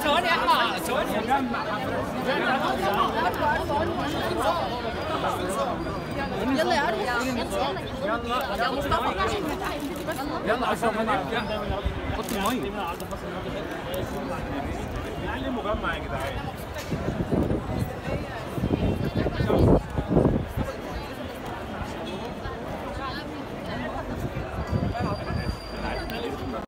ثواني يا احمد ثواني. يلا يا ارجل. يلا يا مصطفى. يلا عشان حط الميه. يعني مجمع يا جدعان.